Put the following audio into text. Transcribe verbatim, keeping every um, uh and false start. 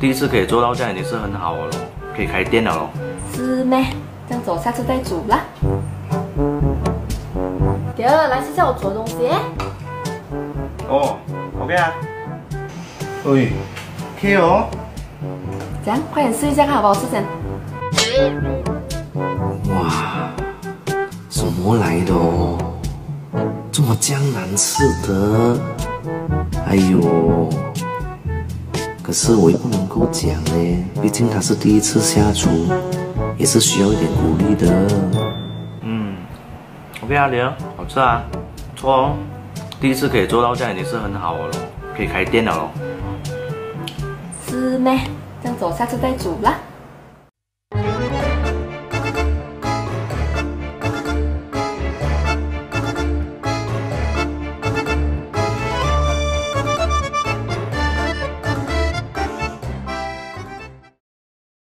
第一次可以做到这样已经是很好了咯，可以开店了咯。 是咩？这样子我下次再煮啦。第二，来试下我煮的东西。 哦 ，OK 啊。喂 ，K 哦。 这样，快点试一下看好不好吃先。 哇，什么来的哦？这么江难吃的？哎呦！可是我又不能够讲呢，毕竟他是第一次下厨，也是需要一点鼓励的。 嗯 ，OK 啊，玲，好吃啊，不错哦。第一次可以做到这样已经是很好了咯，可以开店了咯。 是咩？这样子我下次再煮啦。